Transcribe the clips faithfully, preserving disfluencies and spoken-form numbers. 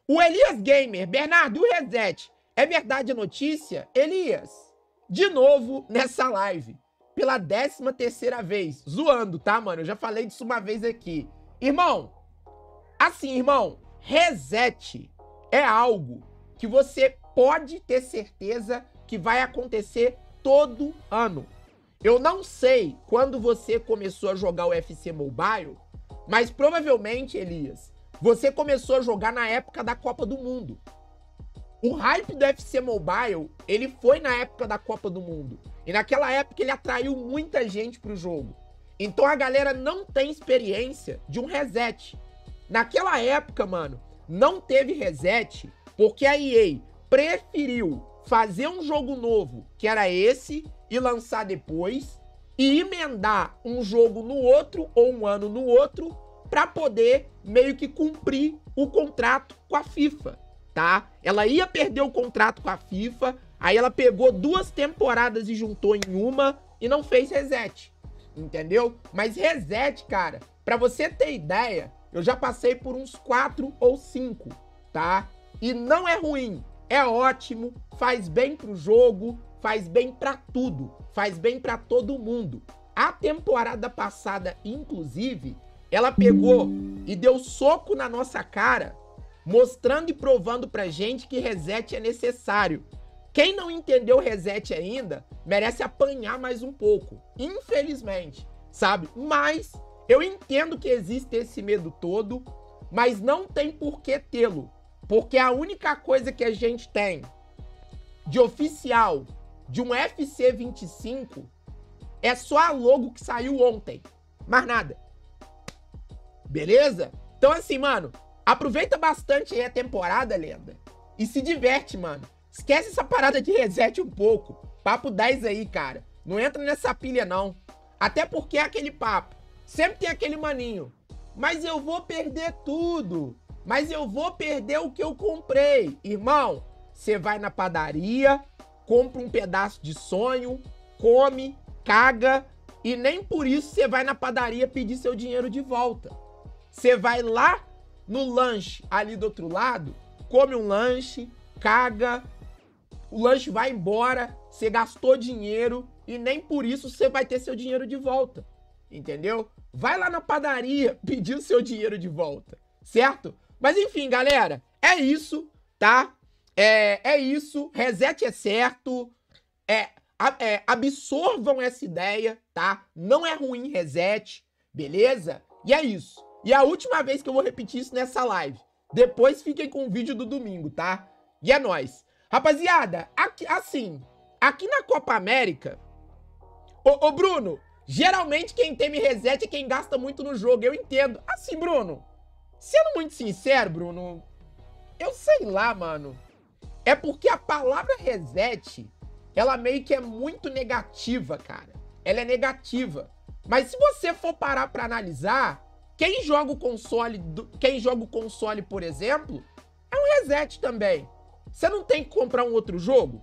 O Elias Gamer, Bernardo, e o reset? É verdade a notícia? Elias, de novo nessa live, pela décima terceira vez, zoando, tá, mano? Eu já falei disso uma vez aqui. Irmão, assim, irmão, reset é algo que você pode ter certeza que vai acontecer todo ano. Eu não sei quando você começou a jogar o U F C Mobile, mas provavelmente, Elias, você começou a jogar na época da Copa do Mundo. O hype do U F C Mobile, ele foi na época da Copa do Mundo. E naquela época ele atraiu muita gente pro jogo. Então a galera não tem experiência de um reset. Naquela época, mano, não teve reset porque a E A preferiu fazer um jogo novo, que era esse, e lançar depois, e emendar um jogo no outro, ou um ano no outro, pra poder meio que cumprir o contrato com a FIFA, tá? Ela ia perder o contrato com a FIFA, aí ela pegou duas temporadas e juntou em uma e não fez reset, entendeu? Mas reset, cara, pra você ter ideia, eu já passei por uns quatro ou cinco, tá? E não é ruim, é ótimo, faz bem pro jogo, faz bem pra tudo, faz bem pra todo mundo. A temporada passada, inclusive, ela pegou e deu soco na nossa cara, mostrando e provando pra gente que reset é necessário. Quem não entendeu reset ainda, merece apanhar mais um pouco, infelizmente, sabe? Mas eu entendo que existe esse medo todo, mas não tem por que tê-lo, porque a única coisa que a gente tem de oficial de um U F C vinte e cinco é só a logo que saiu ontem, mais nada. Beleza? Então assim, mano, aproveita bastante aí a temporada, lenda, e se diverte, mano. Esquece essa parada de reset um pouco. Papo dez aí, cara. Não entra nessa pilha, não. Até porque é aquele papo. Sempre tem aquele maninho. Mas eu vou perder tudo. Mas eu vou perder o que eu comprei. Irmão, você vai na padaria, compra um pedaço de sonho, come, caga, e nem por isso você vai na padaria pedir seu dinheiro de volta. Você vai lá no lanche ali do outro lado, come um lanche, caga, o lanche vai embora, você gastou dinheiro e nem por isso você vai ter seu dinheiro de volta, entendeu? Vai lá na padaria pedir o seu dinheiro de volta, certo? Mas enfim, galera, é isso, tá? É, é isso, reset é certo, é, é, absorvam essa ideia, tá? Não é ruim reset, beleza? E é isso. E é a última vez que eu vou repetir isso nessa live. Depois fiquem com o vídeo do domingo, tá? E é nóis. Rapaziada, aqui, assim, aqui na Copa América... Ô, ô, Bruno, geralmente quem teme reset é quem gasta muito no jogo, eu entendo. Assim, Bruno, sendo muito sincero, Bruno, eu sei lá, mano. É porque a palavra reset, ela meio que é muito negativa, cara. Ela é negativa. Mas se você for parar pra analisar, quem joga o console, quem joga o console, por exemplo, é um reset também. Você não tem que comprar um outro jogo?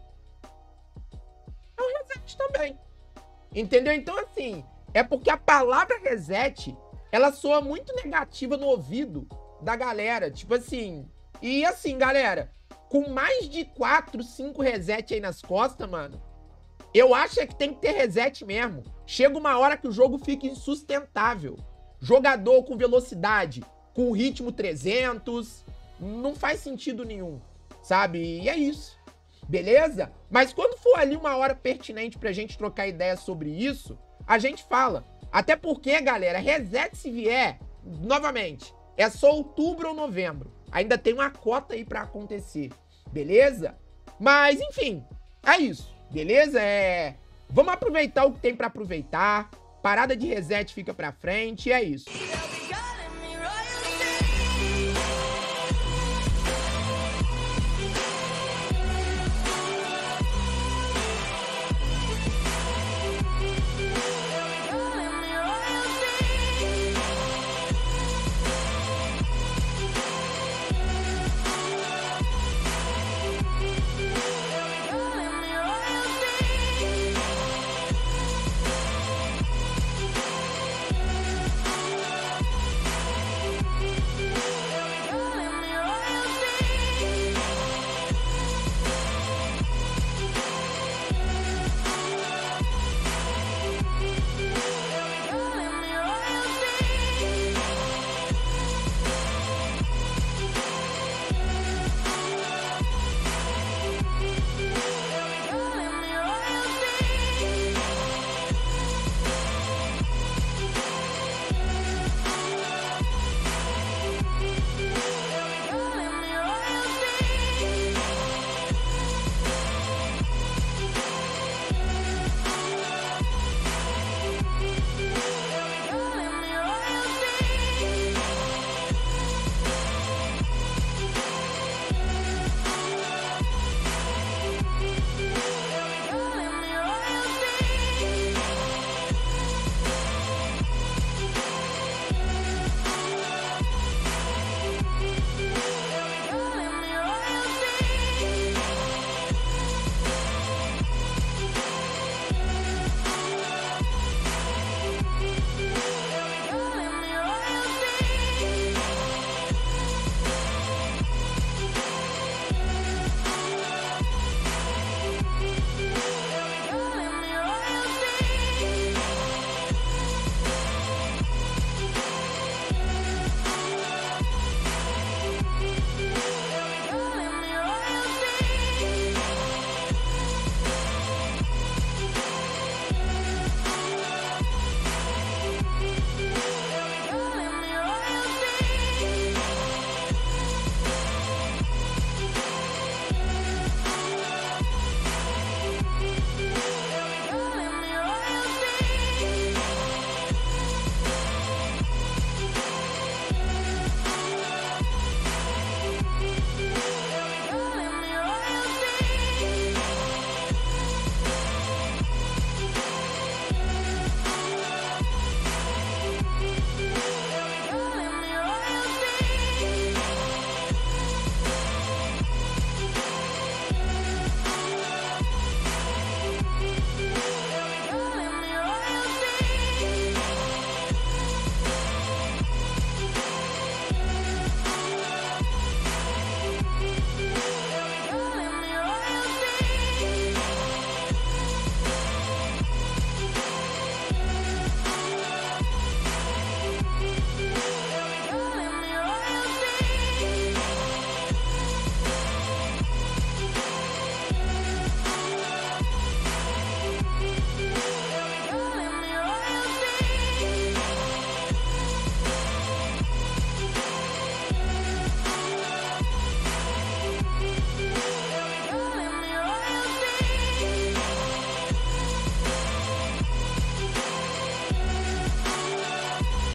É um reset também. Entendeu? Então, assim, é porque a palavra reset, ela soa muito negativa no ouvido da galera. Tipo assim, e assim, galera, com mais de quatro, cinco reset aí nas costas, mano, eu acho é que tem que ter reset mesmo. Chega uma hora que o jogo fica insustentável. Jogador com velocidade, com ritmo trezentos, não faz sentido nenhum, sabe? E é isso, beleza? Mas quando for ali uma hora pertinente pra gente trocar ideia sobre isso, a gente fala. Até porque, galera, reset se vier, novamente, é só outubro ou novembro. Ainda tem uma cota aí pra acontecer, beleza? Mas, enfim, é isso, beleza? É... Vamos aproveitar o que tem pra aproveitar. Parada de reset fica pra frente e é isso.